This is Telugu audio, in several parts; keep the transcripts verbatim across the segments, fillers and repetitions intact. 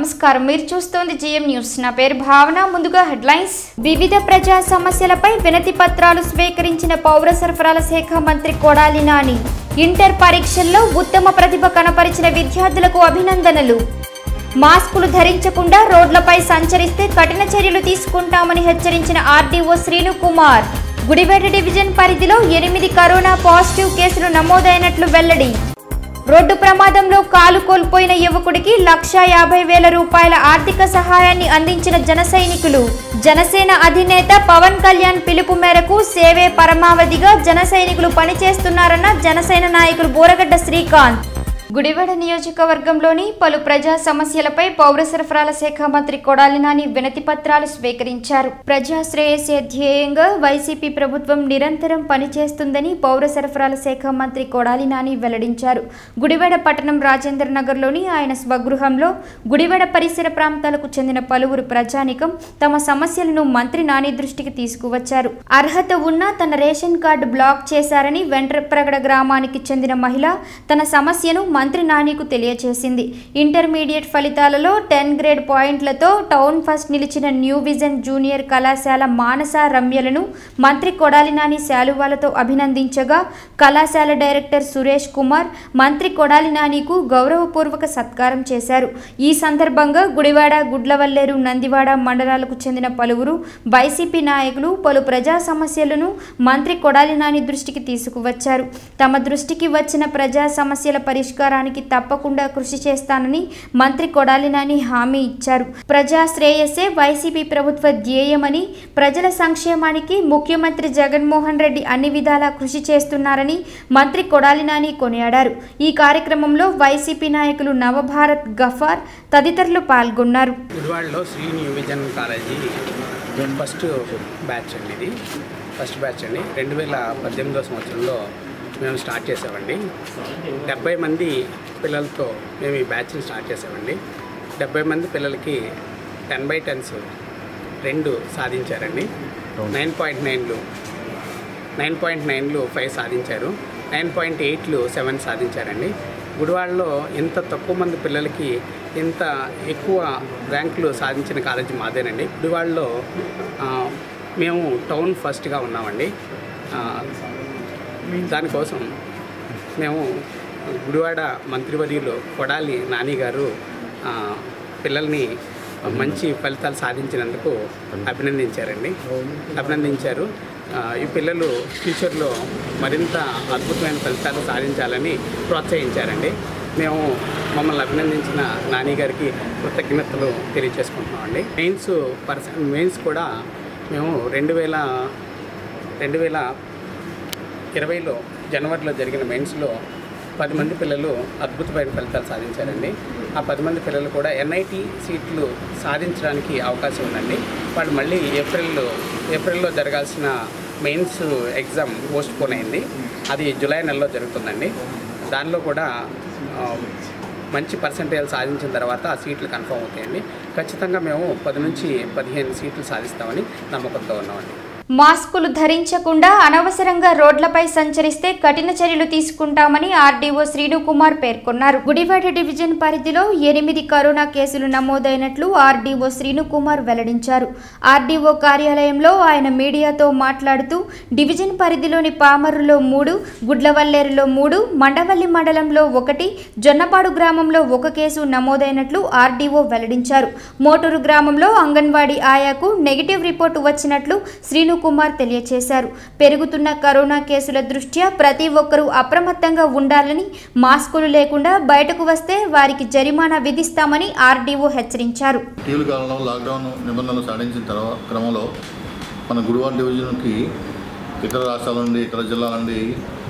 నమస్కారం మీరు చూస్తోంది జిఎం న్యూస్ నా పేరు భావన ముందుగా హెడ్లైన్స్ వివిధ ప్రజా సమస్యలపై వినతి పత్రాలు స్వీకరించిన పౌర సరఫరాల శాఖ మంత్రి కొడాలి నాని ఇంటర్ పరీక్షల్లో ఉత్తమ ప్రతిభ కనపరిచిన విద్యార్థులకు అభినందనలు మాస్కులు ధరించకుండా రోడ్లపై సంచరిస్తే కఠిన చర్యలు తీసుకుంటామని హెచ్చరించిన ఆర్డీఓ శ్రీను కుమార్ గుడివేడ డివిజన్ పరిధిలో ఎనిమిది కరోనా పాజిటివ్ కేసులు నమోదైనట్లు వెల్లడి రోడ్డు ప్రమాదంలో కాలు కోల్పోయిన యువకుడికి లక్ష యాభై వేల రూపాయల ఆర్థిక సహాయాన్ని అందించిన జన సైనికులు జనసేన అధినేత పవన్ కళ్యాణ్ పిలుపు మేరకు సేవే పరమావధిగా జన సైనికులు పనిచేస్తున్నారన్న జనసేన నాయకులు బోరగడ్డ శ్రీకాంత్ గుడివాడ నియోజకవర్గంలోని పలు ప్రజా సమస్యలపై పౌర సరఫరాల శాఖ మంత్రి కొడాలి నాని వినతి పత్రాలు స్వీకరించారు ప్రజా శ్రేయస్సే ధ్యేయంగా వైసీపీ ప్రభుత్వం నిరంతరం పనిచేస్తుందని పౌర సరఫరాల శాఖ మంత్రి కొడాలి నాని వెల్లడించారు గుడివాడ పట్టణం రాజేంద్ర నగర్లోని ఆయన స్వగృహంలో గుడివాడ పరిసర ప్రాంతాలకు చెందిన పలువురు ప్రజానికం తమ సమస్యలను మంత్రి నాని దృష్టికి తీసుకువచ్చారు అర్హత ఉన్న తన రేషన్ కార్డు బ్లాక్ చేశారని వెంట్రప్రగడ గ్రామానికి చెందిన మహిళ తన సమస్యను మంత్రి నానికు తెలియజేసింది ఇంటర్మీడియట్ ఫలితాలలో టెన్ గ్రేడ్ పాయింట్లతో టౌన్ ఫస్ట్ నిలిచిన న్యూ విజన్ జూనియర్ కళాశాల మానస రమ్యలను మంత్రి కొడాలి నాని శాలువాలతో అభినందించగా కళాశాల డైరెక్టర్ సురేష్ కుమార్ మంత్రి కొడాలి నానికు గౌరవపూర్వక సత్కారం చేశారు ఈ సందర్భంగా గుడివాడ గుడ్లవల్లేరు నందివాడ మండలాలకు చెందిన పలువురు వైసీపీ నాయకులు పలు ప్రజా సమస్యలను మంత్రి కొడాలి నాని దృష్టికి తీసుకువచ్చారు తమ దృష్టికి వచ్చిన ప్రజా సమస్యల పరిష్కారం తప్పకుండా కృషి చేస్తానని మంత్రి కొడాలి నాని హామీ ఇచ్చారు ప్రజా శ్రేయస్సే వైసీపీ ప్రభుత్వ ధ్యేయమని ప్రజల సంక్షేమానికి ముఖ్యమంత్రి జగన్మోహన్ రెడ్డి అన్ని విధాలా కృషి చేస్తున్నారని మంత్రి కొడాలి నాని కొనియాడారు ఈ కార్యక్రమంలో వైసీపీ నాయకులు నవభారత్ గఫార్ తదితరులు పాల్గొన్నారు గుడివాడలో Sri new vision college first batch అండి ఇది ఫస్ట్ బ్యాచ్ అండి రెండు వేల పద్దెనిమిదో సంవత్సరంలో మేము స్టార్ట్ చేసామండి డెబ్బై మంది పిల్లలతో మేము ఈ బ్యాచ్ని స్టార్ట్ చేసామండి డెబ్బై మంది పిల్లలకి టెన్ బై టెన్స్ రెండు సాధించారండి నైన్ పాయింట్ నైన్లు నైన్ పాయింట్ నైన్లు ఫైవ్ సాధించారు నైన్ పాయింట్ ఎయిట్లు సెవెన్ సాధించారండి గుడివాడలో ఇంత తక్కువ మంది పిల్లలకి ఇంత ఎక్కువ ర్యాంకులు సాధించిన కాలేజీ మాదేనండి గుడివాడలో మేము టౌన్ ఫస్ట్గా ఉన్నామండి దానికోసం మేము గుడివాడ మంత్రివర్యులు కొడాలి నాని గారు పిల్లల్ని మంచి ఫలితాలు సాధించినందుకు అభినందించారండి అభినందించారు ఈ పిల్లలు ఫ్యూచర్లో మరింత అద్భుతమైన ఫలితాలు సాధించాలని ప్రోత్సహించారండి మేము మమ్మల్ని అభినందించిన నాని గారికి కృతజ్ఞతలు తెలియజేసుకుంటున్నామండి మెయిన్స్ పర్సన్ మెయిన్స్ కూడా మేము రెండు వేల రెండు వేల ఇరవైలో జనవరిలో జరిగిన మెయిన్స్లో పది మంది పిల్లలు అద్భుతమైన ఫలితాలు సాధించారండి ఆ పది మంది పిల్లలు కూడా ఎన్ఐటి సీట్లు సాధించడానికి అవకాశం ఉందండి వాళ్ళు మళ్ళీ ఏప్రిల్లో ఏప్రిల్లో జరగాల్సిన మెయిన్స్ ఎగ్జామ్ పోస్ట్ పోన్ అయింది అది జూలై నెలలో జరుగుతుందండి దానిలో కూడా మంచి పర్సంటేజ్ సాధించిన తర్వాత ఆ సీట్లు కన్ఫర్మ్ అవుతాయండి ఖచ్చితంగా మేము పది నుంచి పదిహేను సీట్లు సాధిస్తామని నమ్మకంతో ఉన్నామండి మాస్కులు ధరించకుండా అనవసరంగా రోడ్లపై సంచరిస్తే కఠిన చర్యలు తీసుకుంటామని ఆర్డీఓ శ్రీను కుమార్ పేర్కొన్నారు గుడివాడ డివిజన్ పరిధిలో ఎనిమిది కరోనా కేసులు నమోదైనట్లు ఆర్డీఓ శ్రీను కుమార్ వెల్లడించారు ఆర్డీఓ కార్యాలయంలో ఆయన మీడియాతో మాట్లాడుతూ డివిజన్ పరిధిలోని పామరులో మూడు గుడ్లవల్లేరులో మూడు మండవల్లి మండలంలో ఒకటి జొన్నపాడు గ్రామంలో ఒక కేసు నమోదైనట్లు ఆర్డీఓ వెల్లడించారు మోటూరు గ్రామంలో అంగన్వాడీ ఆయాకు నెగిటివ్ రిపోర్టు వచ్చినట్లు శ్రీను కుమార్ తెలియజేశారు పెరుగుతున్న కరోనా కేసుల దృష్ట్యా ప్రతి ఒక్కరూ అప్రమత్తంగా ఉండాలని మాస్కులు లేకుండా బయటకు వస్తే వారికి జరిమానా విధిస్తామని ఆర్డీఓ హెచ్చరించారు ఇటీవల కాలంలో లాక్డౌన్ నిబంధనలు సాధించిన తర్వాత క్రమంలో మన గుడివాడ డివిజన్కి ఇతర రాష్ట్రాల నుండి ఇతర జిల్లాల నుండి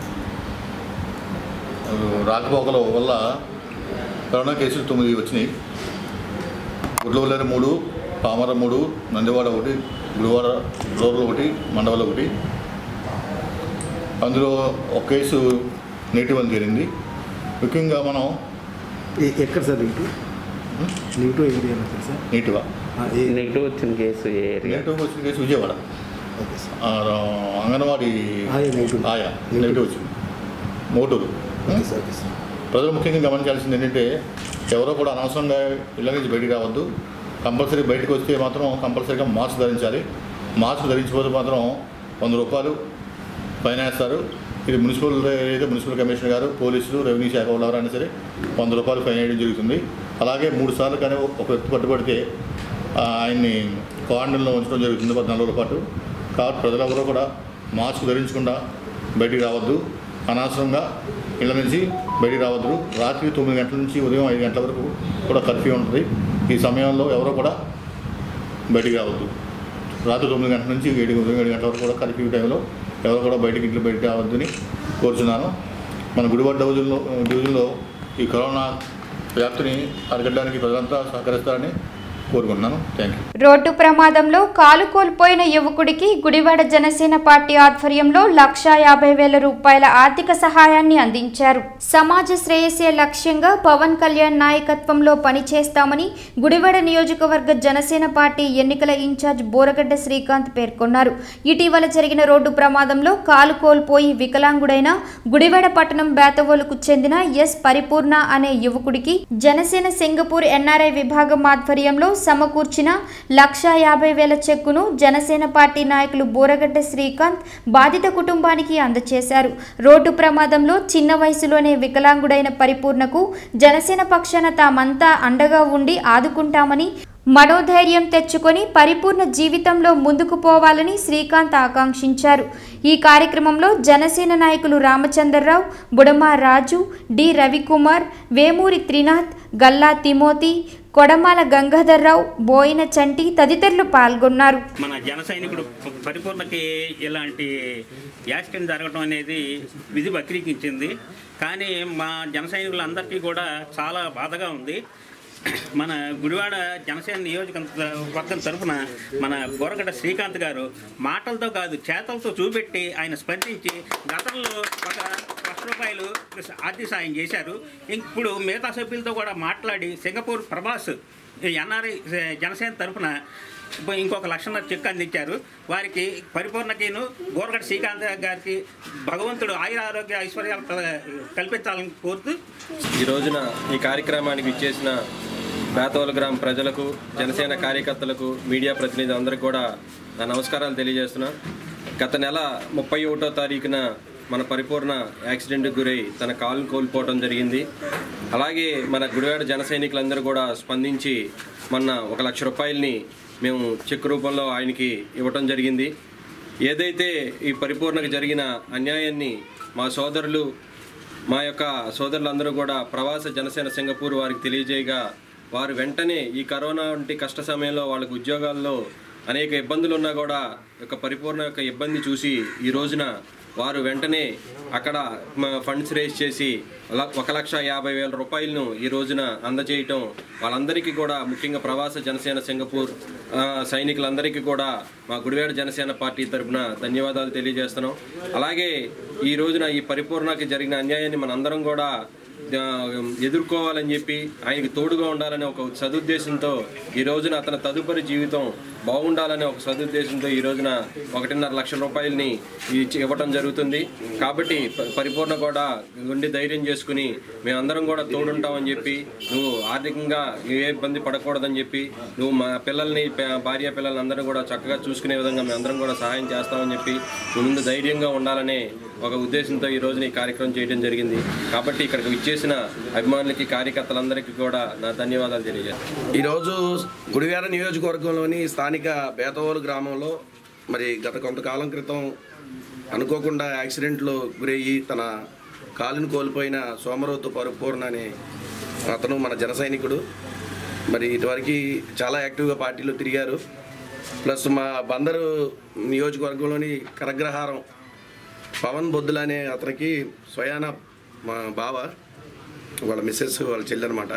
రాకపోకల వల్ల కరోనా కేసులు తొమ్మిది వచ్చినాయి గుడ్లవల్లేరు మూడు పామర మూడు నందివాడ ఒకటి గుడివాడ రూరల్ ఒకటి మండవల్ ఒకటి అందులో ఒక కేసు నెగిటివ్ అని జరిగింది ముఖ్యంగా మనం ఎక్కడ sir negative negative area sir నెగిటివా నెగిటివ్ వచ్చిన కేసు నెగిటివ్ వచ్చిన కేసు విజయవాడ అంగన్వాడీ ఆయా నెగిటివ్ వచ్చింది మోటూరు ప్రజలు ముఖ్యంగా గమనించాల్సింది ఏంటంటే ఎవరో కూడా అనవసరంగా ఇళ్ళ నుంచి బయటికి రావద్దు. కంపల్సరీ బయటకు వస్తే మాత్రం కంపల్సరీగా మాస్క్ ధరించాలి. మాస్క్ ధరించకపోతే మాత్రం వంద రూపాయలు ఫైన్ వేస్తారు. ఇది మున్సిపల్ ఏదైతే మున్సిపల్ కమిషనర్ గారు, పోలీసులు, రెవెన్యూ శాఖ వాళ్ళు ఎవరైనా సరే వంద రూపాయలు ఫైన్ వేయడం జరుగుతుంది. అలాగే మూడు సార్లు కానీ ఒక వ్యక్తి పట్టుబడితే ఆయన్ని క్వారంటైన్లో ఉంచడం జరుగుతుంది పద్నాలుగు రోజుల పాటు. కాబట్టి ప్రజలెవరూ కూడా మాస్క్ ధరించకుండా బయటికి రావద్దు. అనవసరంగా ఇళ్ళ నుంచి బయటికి రావద్దు. రాత్రి తొమ్మిది గంటల నుంచి ఉదయం ఐదు గంటల వరకు కూడా కర్ఫ్యూ ఉంటుంది. ఈ సమయంలో ఎవరో కూడా బయటికి రావద్దు. రాత్రి తొమ్మిది గంటల నుంచి ఏడు ఉదయం ఏడు గంటల వరకు కూడా కర్ఫ్యూ టైంలో ఎవరు కూడా బయటికి ఇంట్లో బయటికి రావద్దని కోరుచున్నాను. మన గుడివాడ డివిజన్లో డివిజన్లో ఈ కరోనా వ్యాప్తిని అరికట్టడానికి ప్రజలంతా సహకరిస్తారని కోరుకుంటున్నాను. Thank you. రోడ్డు ప్రమాదంలో కాలు కోల్పోయిన యువకుడికి గుడివాడ జనసేన పార్టీ ఆధ్వర్యంలో లక్షా యాభై వేల రూపాయల ఆర్థిక సహాయాన్ని అందించారు. సమాజ శ్రేయస్సే లక్ష్యంగా పవన్ కళ్యాణ్ నాయకత్వంలో పనిచేస్తామని గుడివాడ నియోజకవర్గ జనసేన పార్టీ ఎన్నికల ఇన్ఛార్జ్ బోరగడ్డ శ్రీకాంత్ పేర్కొన్నారు. ఇటీవల జరిగిన రోడ్డు ప్రమాదంలో కాలు కోల్పోయి వికలాంగుడైన గుడివాడ పట్టణం బేతవోలుకు చెందిన ఎస్ పరిపూర్ణ అనే యువకుడికి జనసేన సింగపూర్ ఎన్ఆర్ఐ విభాగం ఆధ్వర్యంలో సమకూర్చిన లక్షా యాభై వేల చెక్కును జనసేన పార్టీ నాయకులు బోరగడ్డ శ్రీకాంత్ బాధిత కుటుంబానికి అందజేశారు. రోడ్డు ప్రమాదంలో చిన్న వయసులోనే వికలాంగుడైన పరిపూర్ణకు జనసేన పక్షాన తామంతా అండగా ఉండి ఆదుకుంటామని, మనోధైర్యం తెచ్చుకొని పరిపూర్ణ జీవితంలో ముందుకు పోవాలని శ్రీకాంత్ ఆకాంక్షించారు. ఈ కార్యక్రమంలో జనసేన నాయకులు రామచంద్రరావు, బుడమా రాజు, డి రవికుమార్, వేమూరి త్రినాథ్, గల్లా తిమోతి, కొడమాల గంగాధర్రావు, బోయిన చంటి తదితరులు పాల్గొన్నారు. మన జన సైనికుడు పరిపూర్ణకి ఇలాంటి యాక్సిడెంట్ జరగడం అనేది విధి వక్రీకరించింది. కానీ మా జన సైనికులందరికీ కూడా చాలా బాధగా ఉంది. మన గుడివాడ జనసేన నియోజకవర్గం తరఫున మన బోరగడ్డ శ్రీకాంత్ గారు మాటలతో కాదు చేతలతో చూపెట్టి ఆయన స్పందించి గతంలో ఒక లక్ష రూపాయలు ఆర్థిక సాయం చేశారు. ఇప్పుడు మిగతా సభ్యులతో కూడా మాట్లాడి సింగపూర్ ప్రభాస్ ఎన్ఆర్ఐ జనసేన తరఫున ఇంకొక లక్షన్నర చెక్ అందించారు. వారికి పరిపూర్ణకిను బోరగడ్డ శ్రీకాంత్ గారికి భగవంతుడు ఆయుర ఆరోగ్య ఐశ్వర్యాలు కల్పించాలని కోరుతూ ఈ రోజున ఈ కార్యక్రమానికి ఇచ్చేసిన బేతవోలు గ్రామ ప్రజలకు, జనసేన కార్యకర్తలకు, మీడియా ప్రతినిధులు అందరికీ కూడా నా నమస్కారాలు తెలియజేస్తున్నా. గత నెల ముప్పై ఒకటో తారీఖున మన పరిపూర్ణ యాక్సిడెంట్కి గురై తన కాలును కోల్పోవడం జరిగింది. అలాగే మన గుడివాడ జన సైనికులందరూ కూడా స్పందించి మొన్న ఒక లక్ష రూపాయలని మేము చెక్ రూపంలో ఆయనకి ఇవ్వటం జరిగింది. ఏదైతే ఈ పరిపూర్ణకు జరిగిన అన్యాయాన్ని మా సోదరులు, మా యొక్క సోదరులందరూ కూడా ప్రవాస జనసేన సింగపూర్ వారికి తెలియజేయగా వారు వెంటనే ఈ కరోనా వంటి కష్ట సమయంలో వాళ్ళకి ఉద్యోగాల్లో అనేక ఇబ్బందులు ఉన్నా కూడా యొక్క పరిపూర్ణ యొక్క ఇబ్బంది చూసి ఈ రోజున వారు వెంటనే అక్కడ ఫండ్స్ రేజ్ చేసి ఒక లక్ష యాభై వేల రూపాయలను ఈ రోజున అందజేయటం వాళ్ళందరికీ కూడా, ముఖ్యంగా ప్రవాస జనసేన సింగపూర్ సైనికులందరికీ కూడా మా గుడివాడ జనసేన పార్టీ తరఫున ధన్యవాదాలు తెలియజేస్తున్నాం. అలాగే ఈ రోజున ఈ పరిపూర్ణకి జరిగిన అన్యాయాన్ని మనందరం కూడా ఎదుర్కోవాలని చెప్పి ఆయనకి తోడుగా ఉండాలనే ఒక సదుద్దేశంతో ఈ రోజున అతని తదుపరి జీవితం బాగుండాలనే ఒక సదుద్దేశంతో ఈ రోజున ఒకటిన్నర లక్షల రూపాయలని ఇవ్వటం జరుగుతుంది. కాబట్టి పరిపూర్ణ కూడా ఉండి ధైర్యం చేసుకుని మేమందరం కూడా తోడుంటామని చెప్పి, నువ్వు ఆర్థికంగా ఏ ఇబ్బంది పడకూడదని చెప్పి, నువ్వు మా పిల్లల్ని భార్య పిల్లల్ని అందరూ కూడా చక్కగా చూసుకునే విధంగా మేమందరం కూడా సహాయం చేస్తామని చెప్పి నువ్వు ముందు ధైర్యంగా ఉండాలనే ఒక ఉద్దేశంతో ఈ రోజున ఈ కార్యక్రమం చేయడం జరిగింది. కాబట్టి ఇక్కడికి ఇచ్చేసిన అభిమానులకి, కార్యకర్తలందరికీ కూడా నా ధన్యవాదాలు తెలియజేస్తాను. ఈరోజు గుడివాడ నియోజకవర్గంలోని స్థానిక బేతవోలు గ్రామంలో మరి గత కొంతకాలం క్రితం అనుకోకుండా యాక్సిడెంట్లో గురయ్యి తన కాలును కోల్పోయిన సోమరోతు పరిపూర్ణ అనే అతను మన జన సైనికుడు. మరి ఇటువరకు చాలా యాక్టివ్గా పార్టీలో తిరిగారు. ప్లస్ మా బందరు నియోజకవర్గంలోని కరగ్రహారం పవన్ బొద్దుల అనే అతనికి స్వయాన మా బావ, వాళ్ళ మిస్సెస్, వాళ్ళ చెల్లి అనమాట.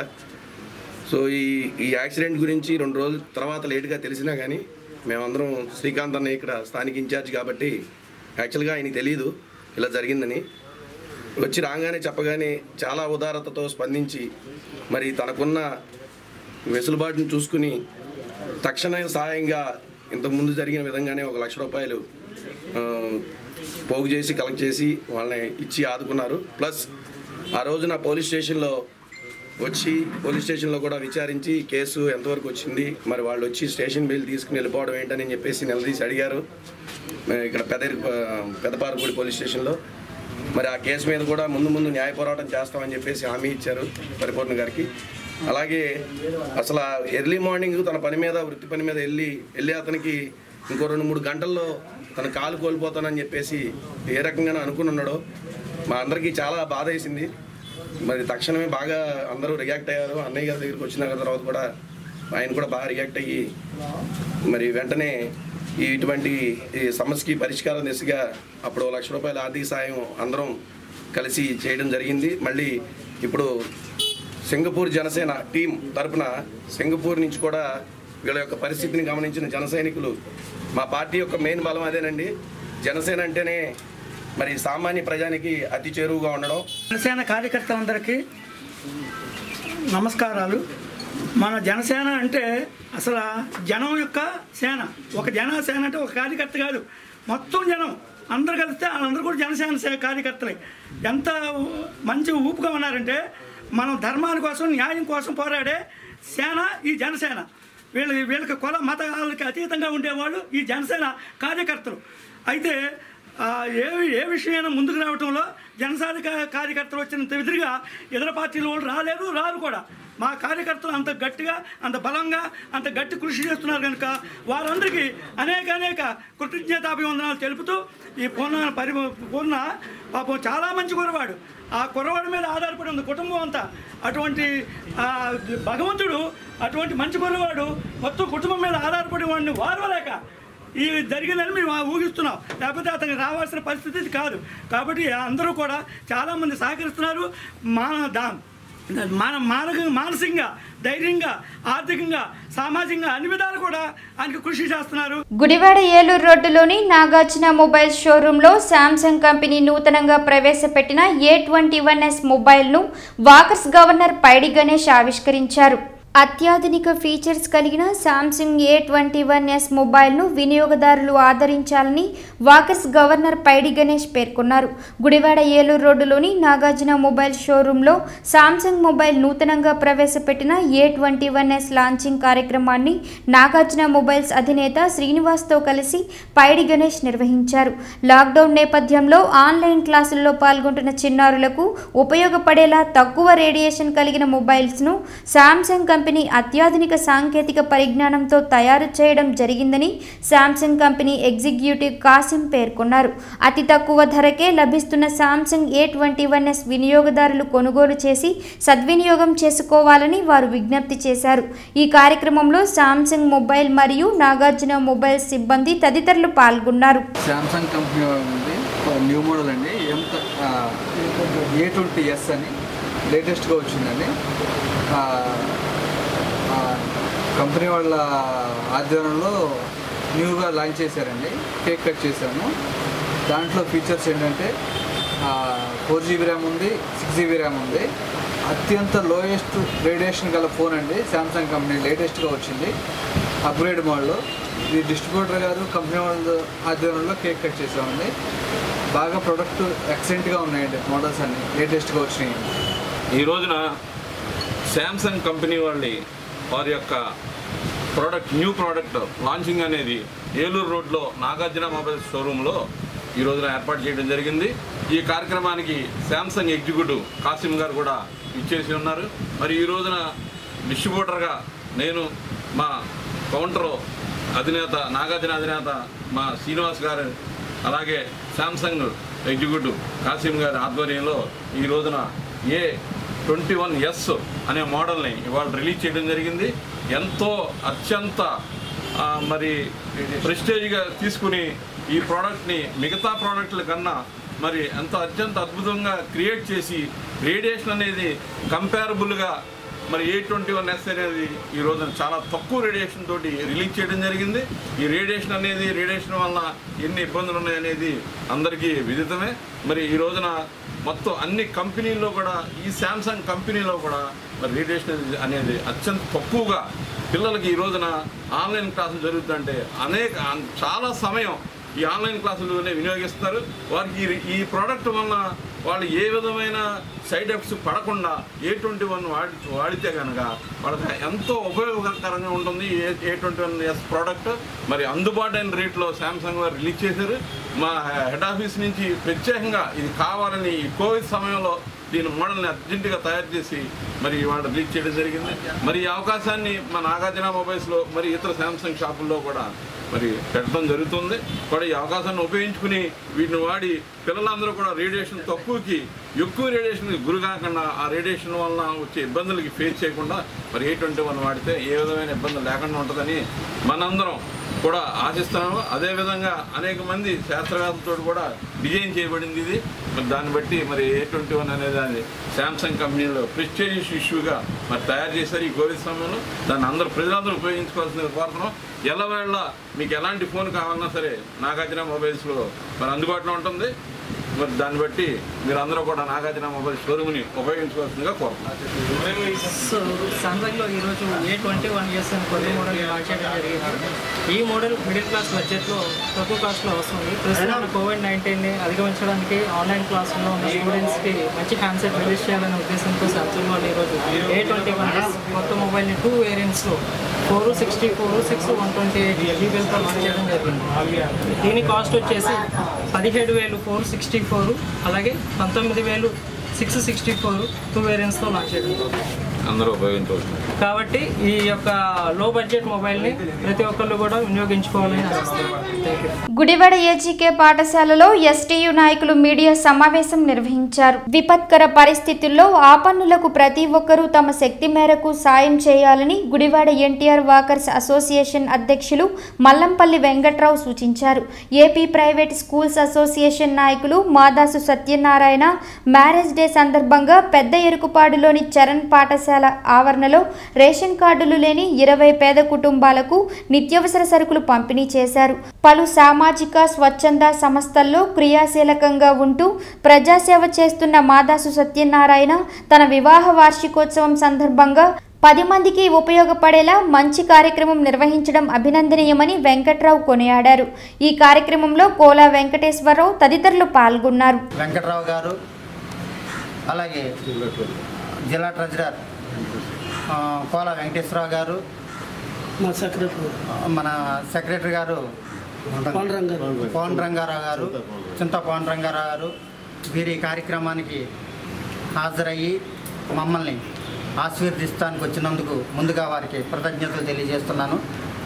సో ఈ ఈ యాక్సిడెంట్ గురించి రెండు రోజుల తర్వాత లేటుగా తెలిసినా కానీ మేమందరం శ్రీకాంత్ అన్న ఇక్కడ స్థానిక ఇన్ఛార్జ్ కాబట్టి యాక్చువల్గా ఆయనకి తెలియదు ఇలా జరిగిందని. వచ్చి రాగానే చెప్పగానే చాలా ఉదారతతో స్పందించి మరి తనకున్న వెసులుబాటును చూసుకుని తక్షణ సహాయంగా ఇంతకుముందు జరిగిన విధంగానే ఒక లక్ష రూపాయలు పోగు చేసి కలెక్ట్ చేసి వాళ్ళని ఇచ్చి ఆదుకున్నారు. ప్లస్ ఆ రోజున పోలీస్ స్టేషన్లో వచ్చి పోలీస్ స్టేషన్లో కూడా విచారించి కేసు ఎంతవరకు వచ్చింది, మరి వాళ్ళు వచ్చి స్టేషన్ బిల్ తీసుకుని వెళ్ళిపోవడం ఏంటని చెప్పేసి నిలదీసి అడిగారు ఇక్కడ పెద్ద పెద్దపారపూడి పోలీస్ స్టేషన్లో. మరి ఆ కేసు మీద కూడా ముందు ముందు న్యాయ పోరాటం చేస్తామని చెప్పేసి హామీ ఇచ్చారు పరిపూర్ణ గారికి. అలాగే అసలు ఎర్లీ మార్నింగ్ తన పని మీద వృత్తి పని మీద వెళ్ళి వెళ్ళి అతనికి ఇంకో రెండు మూడు గంటల్లో తన కాలు కోల్పోతానని చెప్పేసి ఏ రకంగా అనుకుని మా అందరికీ చాలా బాధ వేసింది. మరి తక్షణమే బాగా అందరూ రియాక్ట్ అయ్యారు. అన్నయ్య గారి దగ్గరికి వచ్చిన తర్వాత కూడా ఆయన కూడా బాగా రియాక్ట్ అయ్యి మరి వెంటనే ఈ ఇటువంటి ఈ సమస్యకి పరిష్కారం దిశగా అప్పుడు లక్ష రూపాయల ఆర్థిక సాయం అందరం కలిసి చేయడం జరిగింది. మళ్ళీ ఇప్పుడు సింగపూర్ జనసేన టీం తరఫున సింగపూర్ నుంచి కూడా వీళ్ళ యొక్క పరిస్థితిని గమనించిన జన సైనికులు, మా పార్టీ యొక్క మెయిన్ బలం అదేనండి. జనసేన అంటేనే మరి సామాన్య ప్రజానికి అతి చేరువుగా ఉండడం. జనసేన కార్యకర్తలందరికీ నమస్కారాలు. మన జనసేన అంటే అసలు జనం యొక్క సేన. ఒక జనసేన అంటే ఒక కార్యకర్త కాదు, మొత్తం జనం అందరు కలిస్తే వాళ్ళందరూ కూడా జనసేన కార్యకర్తలే. ఎంత మంచి ఊపుగా ఉన్నారంటే మనం ధర్మాల కోసం న్యాయం కోసం పోరాడే సేన ఈ జనసేన. వీళ్ళ వీళ్ళకి కుల మతాలకి అతీతంగా ఉండేవాళ్ళు ఈ జనసేన కార్యకర్తలు. అయితే ఏ ఏ విషయమైనా ముందుకు రావడంలో జనసేన కార్యకర్తలు వచ్చినంత ఎదురుగా ఇతర పార్టీల వాళ్ళు రాలేరు, రారు కూడా. మా కార్యకర్తలు అంత గట్టిగా అంత బలంగా అంత గట్టి కృషి చేస్తున్నారు కనుక వారందరికీ అనేక అనేక కృతజ్ఞతాభివందనాలు తెలుపుతూ ఈ పూర్ణ పరి పూర్ణ పాపం చాలా మంచి కుర్రవాడు. ఆ కుర్రవాడి మీద ఆధారపడి ఉంది కుటుంబం అంతా. అటువంటి భగవంతుడు అటువంటి మంచి కుర్రవాడు మొత్తం కుటుంబం మీద ఆధారపడి వాడిని వారవలేక ఈ జరిగిందని మేము ఊహిస్తున్నాం, లేకపోతే అతనికి రావాల్సిన పరిస్థితి కాదు. కాబట్టి అందరూ కూడా చాలామంది సహకరిస్తున్నారు. మన దా మన మానక మానసికంగా ధైర్యంగా ఆర్థికంగా సామాజికంగా అన్ని విధాలు కూడా ఆయనకు కృషి చేస్తున్నారు. గుడివాడ ఏలూరు రోడ్డులోని నాగార్జున మొబైల్ షోరూంలో శాంసంగ్ కంపెనీ నూతనంగా ప్రవేశపెట్టిన ఏ ట్వంటీ వన్ ఎస్ మొబైల్ను వాకర్స్ గవర్నర్ పైడి గణేష్ ఆవిష్కరించారు. అత్యాధునిక ఫీచర్స్ కలిగిన Samsung A twenty one S మొబైల్ను వినియోగదారులు ఆదరించాలని వాకర్స్ గవర్నర్ పైడి గణేష్ పేర్కొన్నారు. గుడివాడ ఏలూరు రోడ్డులోని నాగార్జున మొబైల్ షోరూంలో శాంసంగ్ మొబైల్ నూతనంగా ప్రవేశపెట్టిన A twenty one S launching కార్యక్రమాన్ని నాగార్జున మొబైల్స్ అధినేత శ్రీనివాస్తో కలిసి పైడి గణేష్ నిర్వహించారు. లాక్డౌన్ నేపథ్యంలో ఆన్లైన్ క్లాసుల్లో పాల్గొంటున్న చిన్నారులకు ఉపయోగపడేలా తక్కువ రేడియేషన్ కలిగిన మొబైల్స్ను శాంసంగ్ కంపెనీ అత్యాధునిక సాంకేతిక పరిజ్ఞానంతో తయారు చేయడం జరిగిందని శాంసంగ్ కంపెనీ ఎగ్జిక్యూటివ్ కాసిం పేర్కొన్నారు. అతి తక్కువ ధరకే లభిస్తున్న Samsung A twenty one S వినియోగదారులు కొనుగోలు చేసి సద్వినియోగం చేసుకోవాలని వారు విజ్ఞప్తి చేశారు. ఈ కార్యక్రమంలో శాంసంగ్ మొబైల్ మరియు నాగార్జున మొబైల్ సిబ్బంది తదితరులు పాల్గొన్నారు. శాంసంగ్ కంపెనీ ఉంది న్యూ మోడల్ అండి, ఏ ట్వంటీ ఎస్ అని లేటెస్ట్గా వచ్చిందండి. కంపెనీ వాళ్ళ ఆధ్వర్యంలో న్యూగా లాంచ్ చేశారండి. కేక్ కట్ చేశాము. దాంట్లో ఫీచర్స్ ఏంటంటే ఫోర్ జీబీ ర్యామ్ ఉంది, సిక్స్ జీబీ ర్యామ్ ఉంది. అత్యంత లోయెస్ట్ రేడియేషన్ గల ఫోన్ అండి. శాంసంగ్ కంపెనీ లేటెస్ట్గా వచ్చింది అప్గ్రేడ్ మోడల్. ఇది డిస్ట్రిబ్యూటర్ గారు కంపెనీ వాళ్ళ ఆధ్వర్యంలో కేక్ కట్ చేసామండి. బాగా ప్రొడక్ట్ ఎక్సలెంట్గా ఉన్నాయండి మోడల్స్ అన్నీ లేటెస్ట్గా వచ్చినాయి. ఈ రోజున శాంసంగ్ కంపెనీ వాళ్ళి వారి యొక్క ప్రోడక్ట్ న్యూ ప్రోడక్ట్ లాంచింగ్ అనేది ఏలూరు రోడ్లో నాగార్జున మొబైల్ షోరూంలో ఈ రోజున ఏర్పాటు చేయడం జరిగింది. ఈ కార్యక్రమానికి శాంసంగ్ ఎగ్జిక్యూటివ్ కాసిం గారు కూడా ఇచ్చేసి ఉన్నారు. మరి ఈ రోజున డిస్ట్రిబ్యూటర్గా నేను మా కౌంటర్ అధినేత నాగార్జున అధినేత మా శ్రీనివాస్ గారు, అలాగే శాంసంగ్ ఎగ్జిక్యూటివ్ కాసిం గారి ఆధ్వర్యంలో ఈ రోజున ఏ ట్వంటీ వన్ ఎస్ అనే మోడల్ని ఇవాళ రిలీజ్ చేయడం జరిగింది. ఎంతో అత్యంత మరి ప్రెస్టేజ్గా తీసుకుని ఈ ప్రోడక్ట్ని మిగతా ప్రోడక్ట్ల కన్నా మరి ఎంతో అత్యంత అద్భుతంగా క్రియేట్ చేసి రేడియేషన్ అనేది కంపేరబుల్గా మరి ఏ ట్వంటీ వన్ ఎస్ అనేది ఈ రోజున చాలా తక్కువ రేడియేషన్ తోటి రిలీజ్ చేయడం జరిగింది. ఈ రేడియేషన్ అనేది రేడియేషన్ వల్ల ఎన్ని ఇబ్బందులు ఉన్నాయనేది అందరికీ విదితమే. మరి ఈ రోజున మొత్తం అన్ని కంపెనీల్లో కూడా ఈ శాంసంగ్ కంపెనీలో కూడా మరి రేడియేషన్ అనేది అత్యంత తక్కువగా పిల్లలకి ఈ రోజున ఆన్లైన్ క్లాసులు జరుగుతుంటే అనేక చాలా సమయం ఈ ఆన్లైన్ క్లాసులునే వినియోగిస్తారు. వారికి ఈ ప్రోడక్ట్ వలన వాళ్ళు ఏ విధమైన సైడ్ ఎఫెక్ట్స్ పడకుండా ఏ ట్వంటీ వన్ వాడి వాడితే కనుక వాళ్ళకి ఎంతో ఉపయోగకరంగా ఉంటుంది. A A twenty one S product మరి అందుబాటైన రేట్లో శాంసంగ్ వారు రిలీజ్ చేశారు. మా హెడ్ ఆఫీస్ నుంచి ప్రత్యేకంగా ఇది కావాలని ఈ కోవిడ్ సమయంలో దీని మోడల్ని అర్జెంటుగా తయారు చేసి మరి వాళ్ళు రిలీజ్ చేయడం జరిగింది. మరి ఈ అవకాశాన్ని మన నాగార్జున మొబైల్స్లో మరి ఇతర శాంసంగ్ షాపుల్లో కూడా మరి పెట్టడం జరుగుతుంది. కూడా ఈ అవకాశాన్ని ఉపయోగించుకుని వీటిని వాడి పిల్లలందరూ కూడా రేడియేషన్ తక్కువకి ఎక్కువ రేడియేషన్కి గురి కాకుండా ఆ రేడియేషన్ వలన వచ్చే ఇబ్బందులకి ఫేస్ చేయకుండా మరి ఏ ట్వంటీ వన్ వాడితే ఏ విధమైన ఇబ్బందులు లేకుండా ఉంటుందని మనందరం కూడా ఆశిస్తున్నాము. అదేవిధంగా అనేక మంది శాస్త్రవేత్తలతో కూడా డిజైన్ చేయబడింది ఇది. మరి దాన్ని బట్టి మరి ఏ ట్వంటీ వన్ అనే దాన్ని శాంసంగ్ కంపెనీలో ప్రెస్టీజియస్ ఇష్యూగా మరి తయారు చేశారు ఈ కోవిడ్ సమయంలో. దాన్ని అందరూ ప్రజలందరూ ఉపయోగించుకోవాల్సిన కోరుతున్నాం. ఎల్లవేళ మీకు ఎలాంటి ఫోన్ కావాలన్నా సరే నాగార్జున మొబైల్స్లో మరి అందుబాటులో ఉంటుంది. మరి దాన్ని బట్టి మీరు అందరూ కూడా నాగార్జున మొబైల్ షోరూమ్ని ఉపయోగించుకోవాల్సిందిగా కోరుతున్నాం. సో సామ్సంగ్లో ఈరోజు ఏ ట్వంటీ వన్ ఇయర్స్ అని కొత్త మోడల్ లాంచ్ చేయడం జరిగింది. ఈ మోడల్ మిడిల్ క్లాస్ బడ్జెట్లో తక్కువ కాస్ట్లో వస్తుంది. ప్రస్తుతం కోవిడ్ నైన్టీన్ని అధిగమించడానికి ఆన్లైన్ క్లాసుల్లో ఉన్న స్టూడెంట్స్కి మంచి హ్యాండ్సెట్ రిలీజ్ చేయాలనే ఉద్దేశంతో సామ్సంగ్ వాళ్ళు ఈరోజు ఏ ట్వంటీ వన్ ఇయర్స్ కొత్త మొబైల్ని టూ వేరియంట్స్లో four sixty four six one twenty eight జీబీలతో లాంచ్ చేయడం జరిగింది. దీని కాస్ట్ వచ్చేసి పదిహేడు వేలు ఫోర్ సిక్స్టీ ఫోర్ అలాగే పంతొమ్మిది వేలు సిక్స్ సిక్స్టీ ఫోర్ టూ వేరియంట్స్తో లాంచ్ చేయడం అందరూ ఉపయోగించవచ్చు. కాబట్టి ఈ యొక్క లో బడ్జెట్ మొబైల్ని ప్రతి ఒక్కళ్ళు కూడా వినియోగించుకోవాలని ఆశిస్తున్నాను. గుడివాడ ఏజీకే పాఠశాలలో ఎస్టీయు నాయకులు మీడియా సమావేశం నిర్వహించారు. విపత్కర పరిస్థితుల్లో ఆపన్నులకు ప్రతి ఒక్కరూ తమ శక్తి మేరకు సాయం చేయాలని గుడివాడ ఎన్టీఆర్ వాకర్స్ అసోసియేషన్ అధ్యక్షులు మల్లంపల్లి వెంకట్రావు సూచించారు. ఏపీ ప్రైవేట్ స్కూల్స్ అసోసియేషన్ నాయకులు మాదాసు సత్యనారాయణ మ్యారేజ్ డే సందర్భంగా పెద్ద ఎరుకుపాడులోని చరణ్ పాఠశాల ఆవరణలో రేషన్ కార్డులు లేని ఇరవై పేద కుటుంబాలకు నిత్యావసర సరుకులు పంపిణీ చేశారు. పలు సామాజిక స్వచ్ఛంద సంస్థల్లో క్రియాశీలకంగా ఉంటూ ప్రజాసేవ చేస్తున్న మాదాసు సత్యనారాయణ తన వివాహ వార్షికోత్సవం సందర్భంగా పది మందికి ఉపయోగపడేలా మంచి కార్యక్రమం నిర్వహించడం అభినందనీయమని వెంకట్రావు కొనియాడారు. ఈ కార్యక్రమంలో కోలా వెంకటేశ్వరరావు తదితరులు పాల్గొన్నారు. వెంకట్రావు గారు అలాగే జిల్లా ట్రెజరర్ కోలా వెంకటేశ్వరరావు గారు, మా సెక్రటరీ మన సెక్రటరీ గారు పవన్ రంగారావు గారు, చింత పవన్ రంగారావు గారు వీరి కార్యక్రమానికి హాజరయ్యి మమ్మల్ని ఆశీర్వదిస్తానికి వచ్చినందుకు ముందుగా వారికి కృతజ్ఞతలు తెలియజేస్తున్నాను.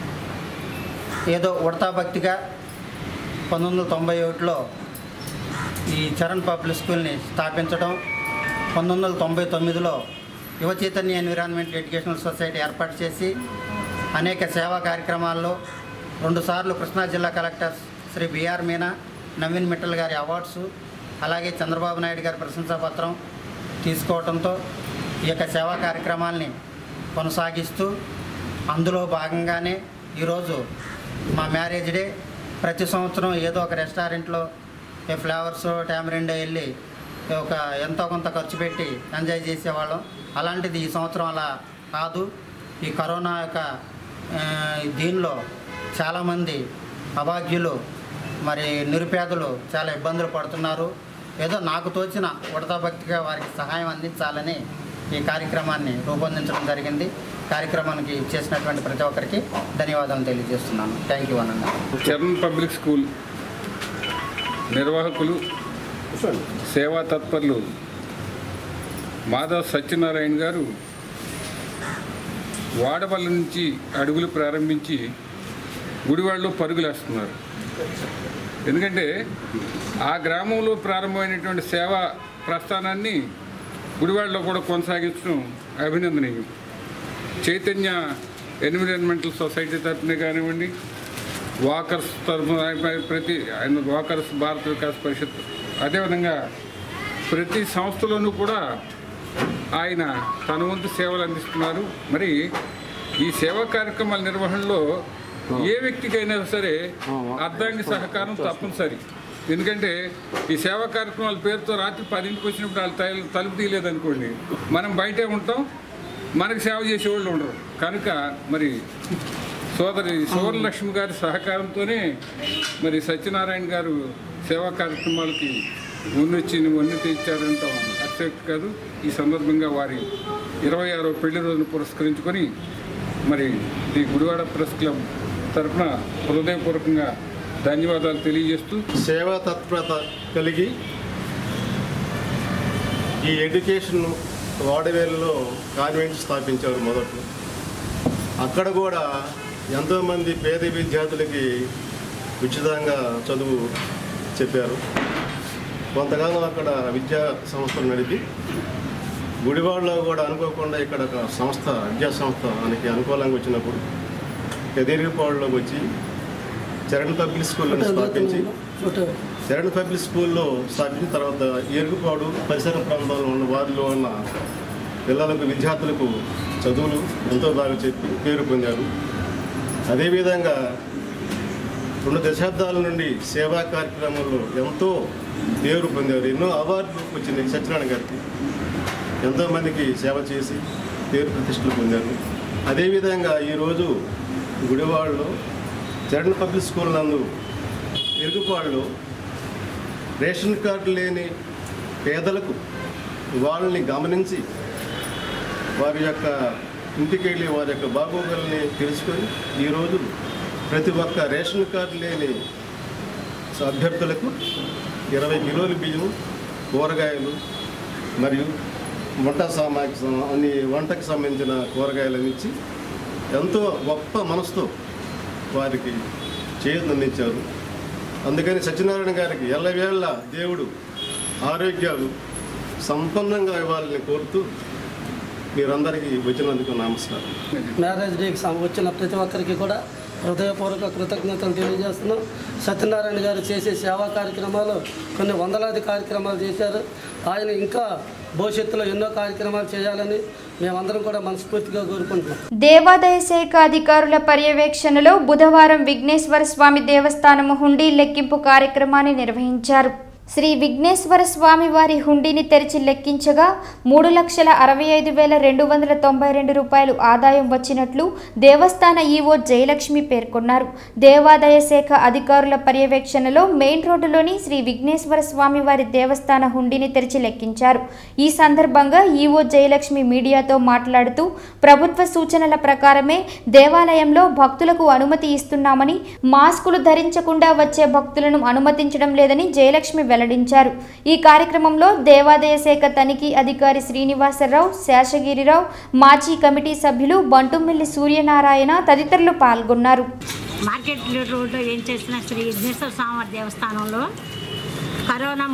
ఏదో ఉడతా భక్తిగా పంతొమ్మిది వందల తొంభై ఒకటిలో ఈ చరణ్ పబ్లిక్ స్కూల్ని స్థాపించడం, పంతొమ్మిది వందల తొంభై తొమ్మిదిలో యువ చైతన్య ఎన్విరాన్మెంట్ ఎడ్యుకేషనల్ సొసైటీ ఏర్పాటు చేసి అనేక సేవా కార్యక్రమాల్లో రెండుసార్లు కృష్ణా జిల్లా కలెక్టర్ శ్రీ బిఆర్ మీనా, నవీన్ మిట్టల్ గారి అవార్డ్స్ అలాగే చంద్రబాబు నాయుడు గారి ప్రశంసాపత్రం తీసుకోవడంతో ఈ యొక్క సేవా కార్యక్రమాల్ని కొనసాగిస్తూ అందులో భాగంగానే ఈరోజు మా మ్యారేజ్ డే ప్రతి సంవత్సరం ఏదో ఒక రెస్టారెంట్లో ఏ ఫ్లేవర్స్ టామరిండో వెళ్ళి ఒక ఎంతో కొంత ఖర్చు పెట్టి ఎంజాయ్ చేసేవాళ్ళం. అలాంటిది ఈ సంవత్సరం అలా కాదు. ఈ కరోనా యొక్క దీనిలో చాలామంది అభాగ్యులు మరి నిరుపేదలు చాలా ఇబ్బందులు పడుతున్నారు. ఏదో నాకు తోచిన ఉడతా భక్తిగా వారికి సహాయం అందించాలని ఈ కార్యక్రమాన్ని రూపొందించడం జరిగింది. కార్యక్రమానికి చేసినటువంటి ప్రతి ఒక్కరికి ధన్యవాదాలు తెలియజేస్తున్నాను. థ్యాంక్ యూ అనండి. చరణ్ పబ్లిక్ స్కూల్ నిర్వాహకులు సేవా తత్పరులు మాధవ్ సత్యనారాయణ గారు వాడపల్లి నుంచి అడుగులు ప్రారంభించి గుడివాడలో పరుగులేస్తున్నారు. ఎందుకంటే ఆ గ్రామంలో ప్రారంభమైనటువంటి సేవా ప్రస్థానాన్ని గుడివాడలో కూడా కొనసాగించడం అభినందనీయం. చైతన్య ఎన్విరాన్మెంటల్ సొసైటీ తరఫున కానివ్వండి, వాకర్స్ తరఫున ప్రతి వాకర్స్ భారత వికాస్ పరిషత్, అదేవిధంగా ప్రతి సంస్థలోనూ కూడా ఆయన తన వంతు సేవలు అందిస్తున్నారు. మరి ఈ సేవా కార్యక్రమాల నిర్వహణలో ఏ వ్యక్తికైనా సరే అర్ధాంగి సహకారం తప్పనిసరి. ఎందుకంటే ఈ సేవా కార్యక్రమాల పేరుతో రాత్రి పదింటికి వచ్చినప్పుడు వాళ్ళు తలుపు తీయలేదనుకోండి, మనం బయటే ఉంటాం, మనకు సేవ చేసేవాళ్ళు ఉండరు. కనుక మరి సోదరి సువర్ణలక్ష్మి గారి సహకారంతోనే మరి సత్యనారాయణ గారు సేవా కార్యక్రమాలకి ముందొచ్చి వన్నె తెచ్చారంటాం అత్యక్తి కాదు. ఈ సందర్భంగా వారి ఇరవై ఆరో పెళ్లి రోజును పురస్కరించుకొని మరి ఈ గుడివాడ ప్రెస్ క్లబ్ తరఫున హృదయపూర్వకంగా ధన్యవాదాలు తెలియజేస్తూ, సేవా తత్పరత కలిగి ఈ ఎడ్యుకేషన్ వాడవేలులో కాన్వెంట్ స్థాపించారు మొదట్లో. అక్కడ కూడా ఎంతోమంది పేద విద్యార్థులకి ఉచితంగా చదువు చెప్పారు. కొంతకాలం అక్కడ విద్యా సంస్థలు నడిపి గుడివాడలో కూడా అనుకోకుండా ఇక్కడ ఒక సంస్థ విద్యా సంస్థ మనకి అనుకూలంగా వచ్చినప్పుడు ఎదిరిపాడులోకి వచ్చి చరణ్ పబ్లిక్ స్కూల్ని స్థాపించి చరణ్ పబ్లిక్ స్కూల్లో స్థాపించిన తర్వాత ఎరుగుపాడు పరిసర ప్రాంతాల్లో ఉన్న వారిలో ఉన్న పిల్లలకు విద్యార్థులకు చదువులు ఎంతో బాగా చెప్పి పేరు పొందారు. అదేవిధంగా రెండు దశాబ్దాల నుండి సేవా కార్యక్రమాల్లో ఎంతో పేరు పొందారు. ఎన్నో అవార్డులు వచ్చినాయి సత్యనారాయణ గారికి. ఎంతోమందికి సేవ చేసి పేరు ప్రతిష్టలు పొందారు. అదేవిధంగా ఈరోజు గుడివాడలో చరణ్ పబ్లిక్ స్కూల్ నందు ఎరుగుపాడులో రేషన్ కార్డు లేని పేదలకు వాళ్ళని గమనించి వారి యొక్క ఇంటికి వెళ్ళి వారి యొక్క బాగోగుల్ని తెలుసుకొని ఈరోజు ప్రతి ఒక్క రేషన్ కార్డు లేని అభ్యర్థులకు ఇరవై కిలోల బియ్యం, కూరగాయలు మరియు వంట సామాగ్రి అన్ని వంటకు సంబంధించిన కూరగాయలను ఇచ్చి ఎంతో గొప్ప మనసుతో వారికి చేయూతనిచ్చారు. అందుకని సత్యనారాయణ గారికి ఎల్లవేళ దేవుడు ఆరోగ్యాలు సంపన్నంగా ఇవ్వాలని కోరుతూ మీరందరికీ వచ్చినందుకు నమస్కారం. మ్యారేజ్ డేకి వచ్చిన ప్రతి ఒక్కరికి కూడా హృదయపూర్వక కృతజ్ఞతలు తెలియజేస్తున్నాం. సత్యనారాయణ గారు చేసే సేవా కార్యక్రమాలు కొన్ని వందలాది కార్యక్రమాలు చేశారు. ఆయన ఇంకా భవిష్యత్తులో ఎన్నో కార్యక్రమాలు చేయాలని మేమందరం కూడా మనస్ఫూర్తిగా కోరుకుంటున్నాం. దేవాదాయ శాఖ అధికారుల పర్యవేక్షణలో బుధవారం విఘ్నేశ్వర స్వామి దేవస్థానం హుండీ లెక్కింపు కార్యక్రమాన్ని నిర్వహించారు. శ్రీ విఘ్నేశ్వర స్వామి వారి హుండీని తెరిచి లెక్కించగా మూడు లక్షల అరవై ఐదు వేల రెండు వందల తొంభై రెండు రూపాయలు ఆదాయం వచ్చినట్లు దేవస్థాన ఈవో జయలక్ష్మి పేర్కొన్నారు. దేవాదాయ శాఖ అధికారుల పర్యవేక్షణలో మెయిన్ రోడ్డులోని శ్రీ విఘ్నేశ్వర స్వామి వారి దేవస్థాన హుండీని తెరిచి లెక్కించారు. ఈ సందర్భంగా ఈవో జయలక్ష్మి మీడియాతో మాట్లాడుతూ ప్రభుత్వ సూచనల ప్రకారమే దేవాలయంలో భక్తులకు అనుమతి ఇస్తున్నామని, మాస్కులు ధరించకుండా వచ్చే భక్తులను అనుమతించడం లేదని జయలక్ష్మి వెల్లడించారు. ఈ కార్యక్రమంలో దేవాదాయ శాఖ తనిఖీ అధికారి శ్రీనివాసరావు, శేషగిరిరావు, మాజీ కమిటీ సభ్యులు బంటుమిల్లి సూర్యనారాయణ తదితరులు పాల్గొన్నారు. మార్కెట్ రోడ్లో ఏం చేసిన శ్రీ విఘ్నేశ్వర స్వామి దేవస్థానంలో కరోనా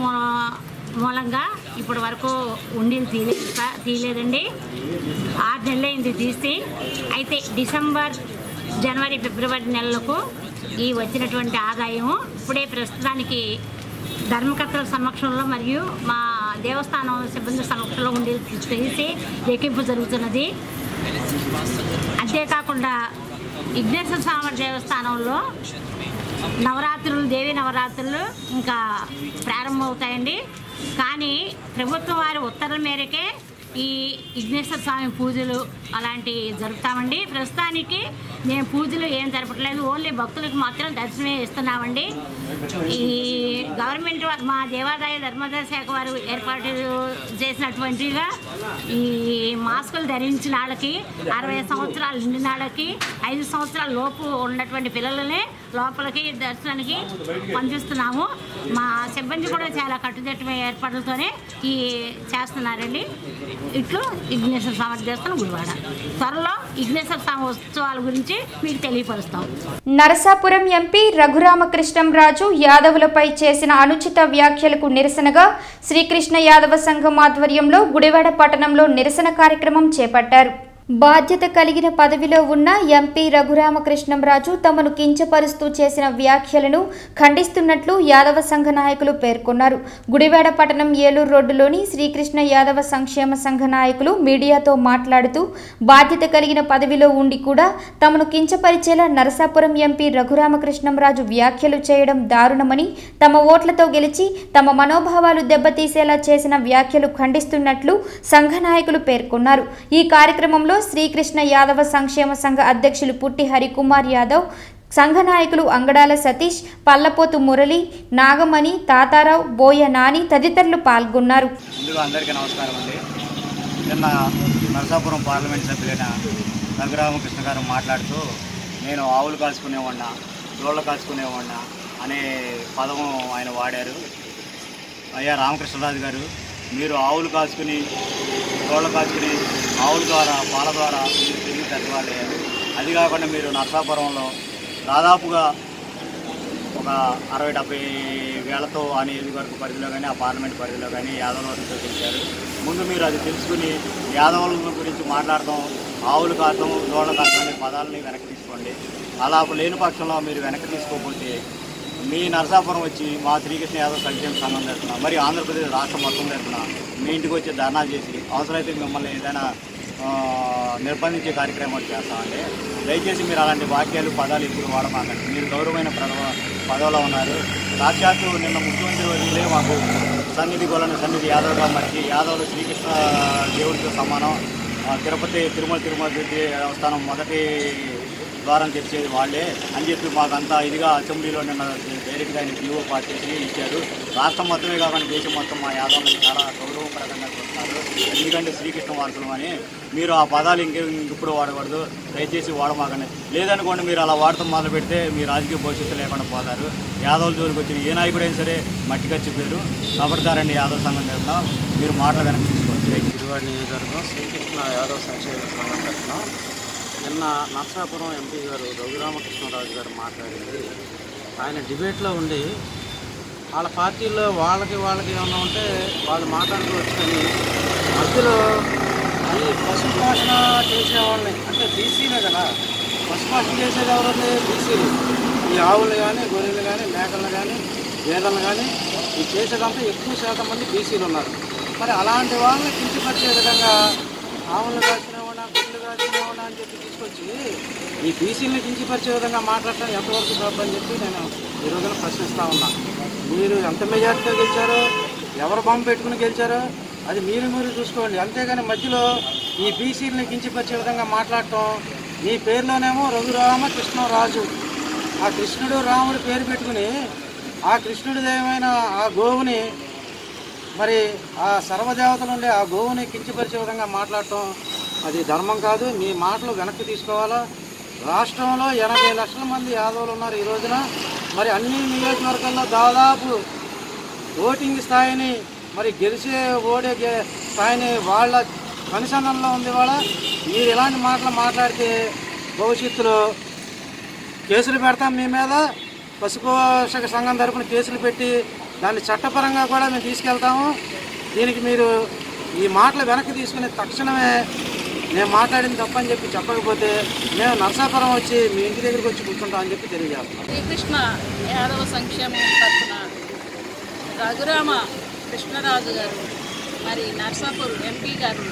మూలంగా ఇప్పటి వరకు ఉండీలు తీయలే తీయలేదండి ఆరు నెలలైంది తీసి. అయితే డిసెంబర్, జనవరి, ఫిబ్రవరి నెలలకు ఈ వచ్చినటువంటి ఆదాయం ఇప్పుడే ప్రస్తుతానికి ధర్మకర్తల సమక్షంలో మరియు మా దేవస్థానం సిబ్బంది సమక్షంలో ఉండి తీసి లెక్కింపు జరుగుతున్నది. అంతేకాకుండా విఘ్నేశ్వర స్వామి దేవస్థానంలో నవరాత్రులు, దేవి నవరాత్రులు ఇంకా ప్రారంభమవుతాయండి. కానీ ప్రభుత్వం వారి ఉత్తర్వుల మేరకే ఈ విఘ్నేశ్వర స్వామి పూజలు అలాంటివి జరుపుతామండి. ప్రస్తుతానికి మేము పూజలు ఏం జరపట్లేదు, ఓన్లీ భక్తులకు మాత్రం దర్శనమే ఇస్తున్నామండి. ఈ గవర్నమెంట్ మా దేవాదాయ ధర్మాదాయ శాఖ వారు ఏర్పాటు చేసినటువంటిగా ఈ మాస్కులు ధరించిన వాళ్ళకి, అరవై సంవత్సరాలు నిండిన వాళ్ళకి, ఐదు సంవత్సరాల లోపు ఉన్నటువంటి పిల్లలనే లోపలికి దర్శనానికి పంపిస్తున్నాము. మా సిబ్బంది కూడా చాలా కట్టుదిట్టమైన ఏర్పాట్లతోనే ఈ చేస్తున్నారండి. ఇట్లు విఘ్నేశ్వర స్వామి దేవస్థానం గుడివాడ. త్వరలో విఘ్నేశ్వర స్వామి ఉత్సవాల గురించి మీకు తెలియపరుస్తాం. నరసాపురం ఎంపీ రఘురామకృష్ణంరాజు యాదవులపై చేసిన అనుచిత వ్యాఖ్యలకు నిరసనగా శ్రీకృష్ణ యాదవ సంఘం ఆధ్వర్యంలో గుడివాడ పట్టణంలో నిరసన కార్యక్రమం చేపట్టారు. బాధ్యత కలిగిన పదవిలో ఉన్న ఎంపీ రఘురామకృష్ణంరాజు తమను కించపరుస్తూ చేసిన వ్యాఖ్యలను ఖండిస్తున్నట్లు యాదవ సంఘ నాయకులు పేర్కొన్నారు. గుడివాడ పట్టణం ఏలూరు రోడ్డులోని శ్రీకృష్ణ యాదవ సంక్షేమ సంఘ నాయకులు మీడియాతో మాట్లాడుతూ బాధ్యత కలిగిన పదవిలో ఉండి కూడా తమను కించపరిచేలా నరసాపురం ఎంపీ రఘురామకృష్ణంరాజు వ్యాఖ్యలు చేయడం దారుణమని, తమ ఓట్లతో గెలిచి తమ మనోభావాలు దెబ్బతీసేలా చేసిన వ్యాఖ్యలు ఖండిస్తున్నట్లు సంఘ నాయకులు పేర్కొన్నారు. ఈ కార్యక్రమంలో కార్యక్రమంలో శ్రీకృష్ణ యాదవ సంక్షేమ సంఘ అధ్యక్షులు పుట్టి హరికుమార్ యాదవ్, సంఘ నాయకులు అంగడాల సతీష్, పల్లపోతు మురళి, నాగమణి, తాతారావు, బోయ నాని తదితరులు పాల్గొన్నారు. ముందుగా అందరికీ నమస్కారం అండి. నిన్న నరసాపురం పార్లమెంట్ సభ్యులైన రఘురామకృష్ణ గారు మాట్లాడుతూ నేను ఆవులు కాల్చుకునేవాడినా, దోళ్ళ కాల్చుకునేవాడినా అనే పదము ఆయన వాడారు. అయ్యా రామకృష్ణరాజు గారు, మీరు ఆవులు కాల్చుకుని దోళ్ళ కాల్చుకుని ఆవుల ద్వారా పాల ద్వారా మీరు తిరిగి పెద్దవాళ్ళయ్యారు. అది కాకుండా మీరు నరసాపురంలో దాదాపుగా ఒక అరవై డెబ్బై వేలతో ఆ నియోజకవర్గ పరిధిలో కానీ ఆ పార్లమెంట్ పరిధిలో కానీ యాదవుల వద్దతో గెలిచారు. ముందు మీరు అది తెలుసుకుని యాదవుల గురించి మాట్లాడటం, ఆవులు కాటం, దోళ్ళ కాటం అనే పదాలని వెనక్కి తీసుకోండి. అలా లేని పక్షంలో మీరు వెనక్కి తీసుకోకపోతే మీ నరసాపురం వచ్చి మా శ్రీకృష్ణ యాదవ్ సంక్షేమ సంఘం తరఫున మరి ఆంధ్రప్రదేశ్ రాష్ట్రం మొత్తం తరఫున మీ ఇంటికి వచ్చి ధర్నా చేసి అవసరమైతే మిమ్మల్ని ఏదైనా నిర్బంధించే కార్యక్రమాలు చేస్తామండి. దయచేసి మీరు అలాంటి వాక్యాలు పదాలు ఇప్పుడు వాడమాకండి. మీరు గౌరవమైన పదవ పదవిలో ఉన్నారు. సాక్షాత్తు నిన్న ముఖ్యమంత్రి వర్యులే మాకు సన్నిధి గొల్లని సన్నిధి యాదవ్గా మర్చి యాదవులు శ్రీకృష్ణ దేవుడితో సమానం, తిరుపతి తిరుమల తిరుమల దేవస్థానం మొదటి ద్వారం తెచ్చేది వాళ్ళే అని చెప్పి మాకంతా ఇదిగా అసెంబ్లీలో నిన్న డైరెక్ట్గా ఆయన జీవో పాస్ చేసి ఇచ్చారు. రాష్ట్రం మొత్తమే కాకుండా దేశం మొత్తం మా యాదవులను చాలా గౌరవప్రదంగా చూస్తున్నారు. ఎందుకంటే శ్రీకృష్ణ వారసులం అని మీరు ఆ పదాలు ఇంకే ఇప్పుడు వాడకూడదు, దయచేసి వాడమాకండి. లేదనుకోండి మీరు అలా వాడటం మొదలు పెడితే మీ రాజకీయ భవిష్యత్తు లేకుండా పోతారు. యాదవుల జోలికి వచ్చిన ఏ నాయకుడైనా సరే మట్టి ఖర్చు పేరు కబడతారండి. యాదవ్ సంఘం తరఫున మీరు మాటలు వెనక్కి తీసుకోవచ్చు. గుడివాడ నియోజకవర్గం శ్రీకృష్ణ యాదవ్ సంక్షేమ సంఘం తరఫున నిన్న నరసాపురం ఎంపీ గారు రఘురామకృష్ణరాజు గారు మాట్లాడింది, ఆయన డిబేట్లో ఉండి వాళ్ళ పార్టీలో వాళ్ళకి వాళ్ళకి ఏమన్నా ఉంటే వాళ్ళు మాట్లాడుకోవచ్చు, కానీ మధ్యలో ఈ పశుపోషణ చేసేవాళ్ళని అంటే బీసీలే కదా, పశుపోషణ చేసేది ఎవరండి? బీసీలు. ఈ ఆవులు కానీ గొర్రెలు కానీ మేకలు కానీ గేదెలు కానీ ఈ చేసేదంతా ఎక్కువ శాతం మంది బీసీలు ఉన్నారు. మరి అలాంటి వాళ్ళని కించపరిచే విధంగా ఆవులు కాల్చినవాడా గుడ్లు కాల్చినవాడా అని చెప్పి తీసుకొచ్చి ఈ బీసీని కించపరిచే విధంగా మాట్లాడటం ఎంతవరకు తప్పు అని చెప్పి నేను ఈ రోజున ప్రశ్నిస్తూ ఉన్నా. మీరు ఎంత మెజార్టీతో గెలిచారో, ఎవరు బొమ్మ పెట్టుకుని గెలిచారో అది మీరు మీరు చూసుకోండి. అంతేగాని మధ్యలో ఈ బీసీలని కించపరిచే విధంగా మాట్లాడటం, మీ పేరులోనేమో రఘురామ కృష్ణరాజు, ఆ కృష్ణుడు రాముడు పేరు పెట్టుకుని ఆ కృష్ణుడిదేమైనా ఆ గోవుని మరి ఆ సర్వదేవతలు ఉండే ఆ గోవుని కించపరిచే విధంగా మాట్లాడటం అది ధర్మం కాదు. మీ మాటలు వెనక్కి తీసుకోవాలా. రాష్ట్రంలో ఎనభై లక్షల మంది యాదవులు ఉన్నారు ఈ రోజున. మరి అన్ని నియోజకవర్గాల్లో దాదాపు ఓటింగ్ స్థాయిని మరి గెలిచే ఓడే స్థాయిని వాళ్ళ కనుసన్నల్లో ఉంది. వాళ్ళ మీరు ఇలాంటి మాటలు మాట్లాడితే భవిష్యత్తులో కేసులు పెడతాం మీ మీద. పశుపోషక సంఘం తరపున కేసులు పెట్టి దాన్ని చట్టపరంగా కూడా మేము తీసుకెళ్తాము. దీనికి మీరు ఈ మాటలు వెనక్కి తీసుకుని తక్షణమే నేను మాట్లాడింది తప్పని చెప్పి చెప్పకపోతే మేము నరసాపురం వచ్చి మీ ఇంటి దగ్గరికి వచ్చి కూర్చుంటామని చెప్పి తెలియజేస్తాం. శ్రీకృష్ణ యాదవ సంక్షేమం తరఫున రఘురామ కృష్ణరాజు గారు, మరి నర్సాపూర్ ఎంపీ గారు,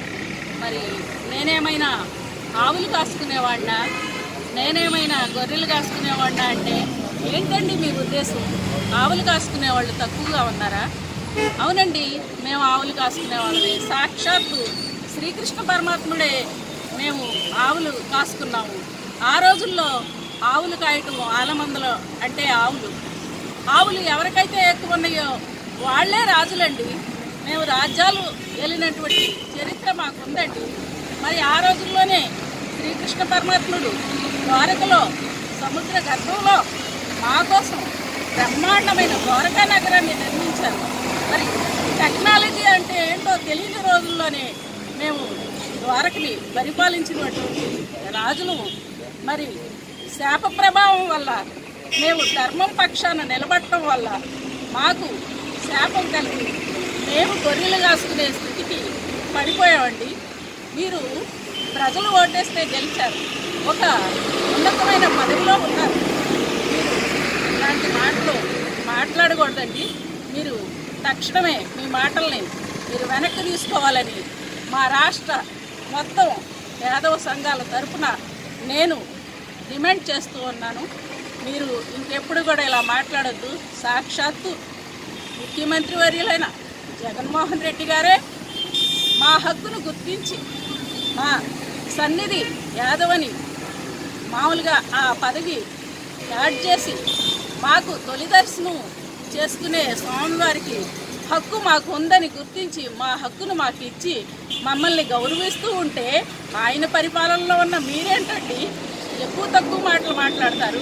మరి నేనేమైనా ఆవులు కాసుకునేవాడినా, నేనేమైనా గొర్రెలు కాసుకునేవాడినా అంటే ఏంటండి మీ ఉద్దేశం? ఆవులు కాసుకునే వాళ్ళు తక్కువగా ఉన్నారా? అవునండి, మేము ఆవులు కాసుకునే వాళ్ళమే. సాక్షాత్తు శ్రీకృష్ణ పరమాత్ముడే మేము ఆవులు కాసుకున్నాము. ఆ రోజుల్లో ఆవులు కాయటం ఆలమందలో అంటే ఆవులు ఆవులు ఎవరికైతే ఎక్కువ ఉన్నాయో వాళ్లే రాజులండి. మేము రాజ్యాలు వెళ్ళినటువంటి చరిత్ర మాకుందండి. మరి ఆ రోజుల్లోనే శ్రీకృష్ణ పరమాత్ముడు ద్వారకలో సముద్ర గర్భంలో మా కోసం బ్రహ్మాండమైన ద్వారకా నగరాన్ని నిర్మించారు. మరి టెక్నాలజీ అంటే ఏంటో తెలియని రోజుల్లోనే మేము ద్వారకని పరిపాలించినటువంటి రాజులు. మరి శాప ప్రభావం వల్ల మేము ధర్మం పక్షాన నిలబడటం వల్ల మాకు శాపం కలిగి మేము గొర్రెలు కాసుకునే స్థితికి పడిపోయామండి. మీరు ప్రజలు ఓటేస్తే గెలిచారు, ఒక ఉన్నతమైన పదవిలో ఉన్నారు. మీరు ఇలాంటి మాటలు మాట్లాడకూడదండి. మీరు తక్షణమే మీ మాటల్ని మీరు వెనక్కి తీసుకోవాలని మా రాష్ట్ర మొత్తం యాదవ సంఘాల తరఫున నేను డిమాండ్ చేస్తూ ఉన్నాను. మీరు ఇంకెప్పుడు కూడా ఇలా మాట్లాడొద్దు. సాక్షాత్తు ముఖ్యమంత్రి వర్యులైన జగన్మోహన్ రెడ్డి గారే మా హక్కును గుర్తించి మా సన్నిధి యాదవ్ అని మామూలుగా ఆ పదవి యాడ్ చేసి మాకు తొలి దర్శనం చేసుకునే స్వామివారికి హక్కు మాకు ఉందని గుర్తించి మా హక్కును మాకు ఇచ్చి మమ్మల్ని గౌరవిస్తూ ఉంటే ఆయన పరిపాలనలో ఉన్న మీరేంటండి ఎక్కువ తక్కువ మాటలు మాట్లాడతారు.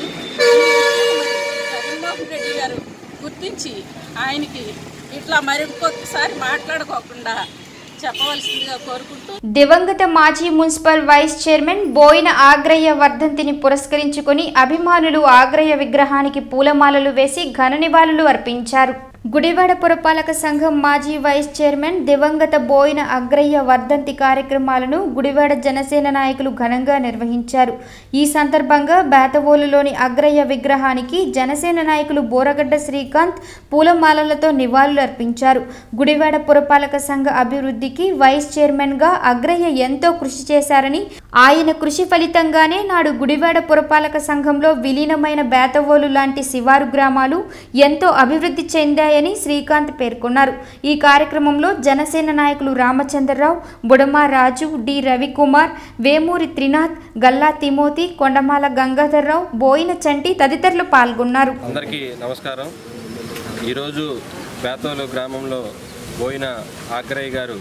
జగన్మోహన్ రెడ్డి గారు గుర్తించి ఆయనకి ఇట్లా మరొకసారి మాట్లాడుకోకుండా చెప్పవలసిందిగా కోరుకుంటూ దివంగత మాజీ municipal vice chairman Boina Agraiah వర్ధంతిని పురస్కరించుకొని అభిమానులు ఆగ్రయ్య విగ్రహానికి పూలమాలలు వేసి ఘన నివాళులు అర్పించారు. గుడివాడ పురపాలక సంఘం మాజీ వైస్ చైర్మన్ దివంగత బోయిన అగ్రయ్య వర్ధంతి కార్యక్రమాలను గుడివాడ జనసేన నాయకులు ఘనంగా నిర్వహించారు. ఈ సందర్భంగా బేతవోలులోని అగ్రయ్య విగ్రహానికి జనసేన నాయకులు బోరగడ్డ శ్రీకాంత్ పూలమాలలతో నివాళులు అర్పించారు. గుడివాడ పురపాలక సంఘ అభివృద్ధికి వైస్ చైర్మన్గా అగ్రయ్య ఎంతో కృషి చేశారని, ఆయన కృషి ఫలితంగానే నాడు గుడివాడ పురపాలక సంఘంలో విలీనమైన బేతవోలు లాంటి శివారు గ్రామాలు ఎంతో అభివృద్ధి చెందాయని శ్రీకాంత్ పేర్కొన్నారు. ఈ కార్యక్రమంలో జనసేన నాయకులు రామచంద్రరావు, బుడమా రాజు, డి రవికుమార్, వేమూరి త్రినాథ్, గల్లా తిమోతి, కొండమాల గంగాధర్రావు, బోయిన చంటి తదితరులు పాల్గొన్నారు. అందరికీ నమస్కారం. ఈరోజు బేతవోలు గ్రామంలో బోయిన ఆగ్రయ్య గారు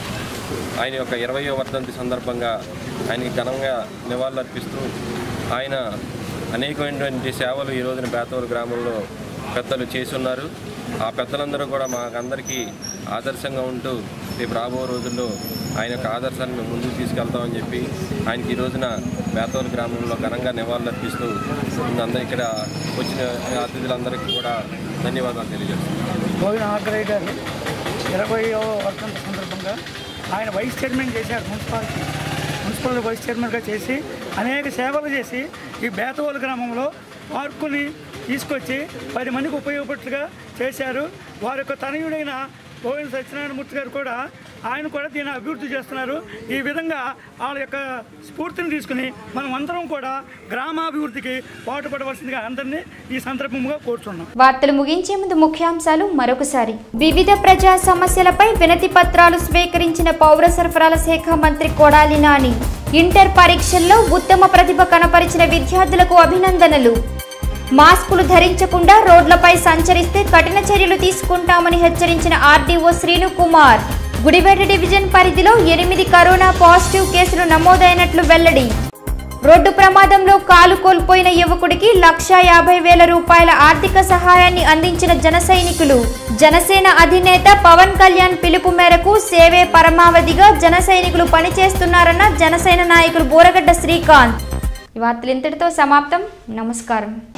ఆయన యొక్క ఇరవయో వర్ధంతి సందర్భంగా ఆయనకి ఘనంగా నివాళులర్పిస్తూ ఆయన అనేకమైనటువంటి సేవలు ఈ రోజున బేతవోలు గ్రామంలో పెద్దలు చేస్తున్నారు. ఆ పెద్దలందరూ కూడా మాకందరికీ ఆదర్శంగా ఉంటూ రేపు రాబో రోజుల్లో ఆయన యొక్క ఆదర్శాన్ని మేము ముందుకు తీసుకెళ్తామని చెప్పి ఆయనకి ఈ రోజున బేతవోలు గ్రామంలో ఘనంగా నివాళులర్పిస్తూ అందరూ ఇక్కడ వచ్చిన అతిథులందరికీ కూడా ధన్యవాదాలు తెలియజేస్తున్నాను. బోయిన ఆగ్రయ్య గారు ఇరవయో వర్ధంతి సందర్భంగా ఆయన వైస్ చైర్మన్ చేశారు. మున్సిపాలిటీ మున్సిపల్ వైస్ చైర్మన్గా చేసి అనేక సేవలు చేసి ఈ బేతవోలు గ్రామంలో పార్కుని తీసుకొచ్చి పది మందికి ఉపయోగపట్టుగా చేశారు. వారి యొక్క తనయుడైన బోయిన సత్యనారాయణమూర్తి గారు కూడా ఆయన కూడా దీన్ని అభివృద్ధి చేస్తున్నారు. ఈ విధంగా వాళ్ళ యొక్క స్ఫూర్తిని తీసుకుని మనం అందరం కూడా గ్రామాభివృద్ధికి పాటుపడవలసిందిగా అందరినీ ఈ సందర్భంగా కోరుతున్నాం. వార్తలు ముగించే ముందు ముఖ్యాంశాలు మరొకసారి. వివిధ ప్రజా సమస్యలపై వినతి పత్రాలు స్వీకరించిన పౌర సరఫరాల శాఖ మంత్రి కొడాలి నాని. ఇంటర్ పరీక్షల్లో ఉత్తమ ప్రతిభ కనపరిచిన విద్యార్థులకు అభినందనలు. మాస్కులు ధరించకుండా రోడ్లపై సంచరిస్తే కఠిన చర్యలు తీసుకుంటామని హెచ్చరించిన ఆర్డీఓ శ్రీను కుమార్. గుడివాడ డివిజన్ పరిధిలో ఎనిమిది కరోనా పాజిటివ్ కేసులు నమోదైనట్లు వెల్లడి. రోడ్డు ప్రమాదంలో కాలు కోల్పోయిన యువకుడికి లక్షా యాభై వేల రూపాయల ఆర్థిక సహాయాన్ని అందించిన జన సైనికులు. జనసేన అధినేత పవన్ కళ్యాణ్ పిలుపు మేరకు సేవే పరమావధిగా జన సైనికులు పనిచేస్తున్నారన్న జనసేన నాయకులు బోరగడ్డ శ్రీకాంత్. ఈ వార్తలు ఇంతటితో సమాప్తం. నమస్కారం.